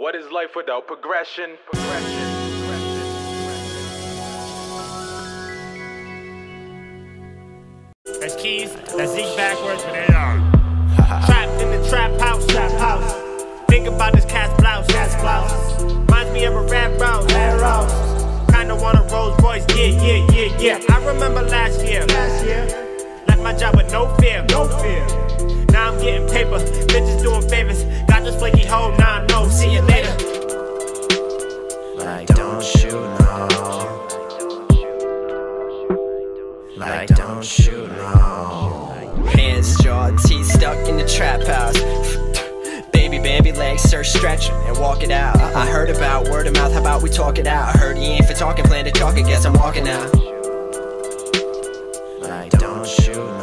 What is life without progression? That's Keys, that's Zeke backwards, but they are trapped in the trap house, Think about this cat's blouse, Reminds me of a rap rouse, Kinda want a Rolls Royce, yeah. I remember last year, left my job with no fear. Now I'm getting paper, bitches doing favors. Got this flaky hoe, now I know, see you later. Like don't you know? Like don't you know? Hands, jaw, teeth stuck in the trap house. Baby Bambi legs, sir, stretch and walk it out. I heard about word of mouth, how about we talk it out? I heard he ain't for talking, plan to talk, I guess I'm walking out. Like don't you know?